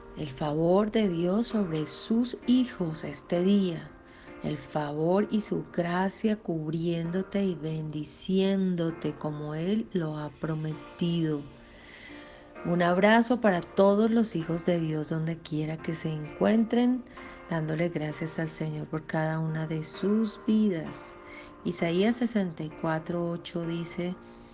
El favor de Dios sobre sus hijos este día. El favor y su gracia cubriéndote y bendiciéndote como Él lo ha prometido. Un abrazo para todos los hijos de Dios donde quiera que se encuentren, dándole gracias al Señor por cada una de sus vidas. Isaías 64:8 dice: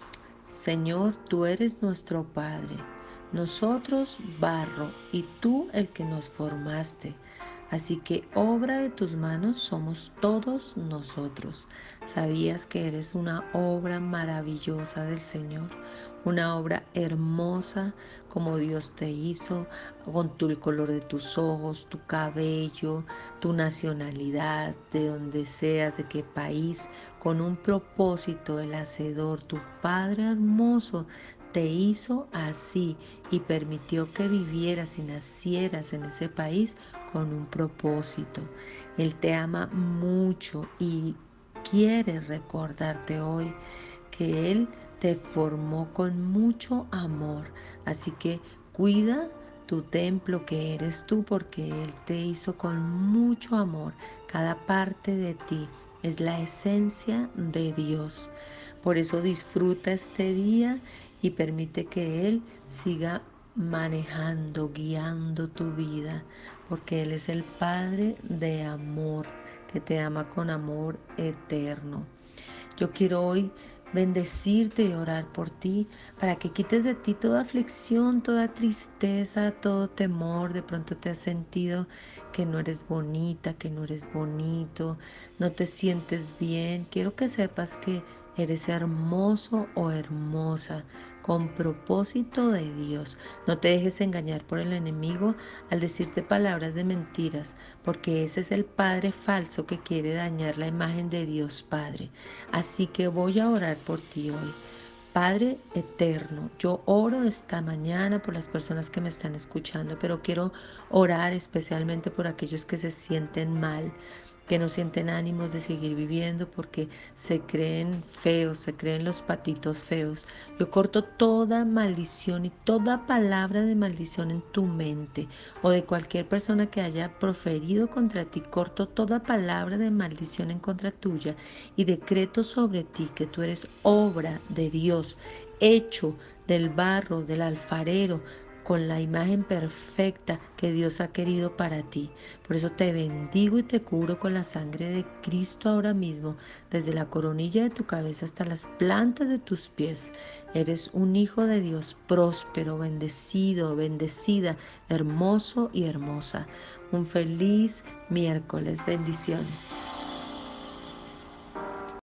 Señor, tú eres nuestro Padre, nosotros barro y tú el que nos formaste. Así que obra de tus manos somos todos nosotros. ¿Sabías que eres una obra maravillosa del Señor? Una obra hermosa como Dios te hizo, con el color de tus ojos, tu cabello, tu nacionalidad, de donde seas, de qué país, con un propósito, el Hacedor, tu Padre hermoso, te hizo así y permitió que vivieras y nacieras en ese país con un propósito. Él te ama mucho y quiere recordarte hoy que Él te formó con mucho amor. Así que cuida tu templo que eres tú, porque Él te hizo con mucho amor. Cada parte de ti es la esencia de Dios. Por eso disfruta este día y permite que Él siga manejando, guiando tu vida, porque Él es el Padre de amor, que te ama con amor eterno. Yo quiero hoy bendecirte y orar por ti para que quites de ti toda aflicción, toda tristeza, todo temor. De pronto te has sentido que no eres bonita, que no eres bonito, no te sientes bien. Quiero que sepas que eres hermoso o hermosa con propósito de Dios. No te dejes engañar por el enemigo al decirte palabras de mentiras, porque ese es el padre falso que quiere dañar la imagen de Dios Padre. Así que voy a orar por ti hoy. Padre eterno, yo oro esta mañana por las personas que me están escuchando, pero quiero orar especialmente por aquellos que se sienten mal, que no sienten ánimos de seguir viviendo porque se creen feos, se creen los patitos feos. Yo corto toda maldición y toda palabra de maldición en tu mente o de cualquier persona que haya proferido contra ti. Corto toda palabra de maldición en contra tuya y decreto sobre ti que tú eres obra de Dios, hecho del barro, del alfarero, con la imagen perfecta que Dios ha querido para ti. Por eso te bendigo y te cubro con la sangre de Cristo ahora mismo, desde la coronilla de tu cabeza hasta las plantas de tus pies. Eres un hijo de Dios próspero, bendecido, bendecida, hermoso y hermosa. Un feliz miércoles. Bendiciones.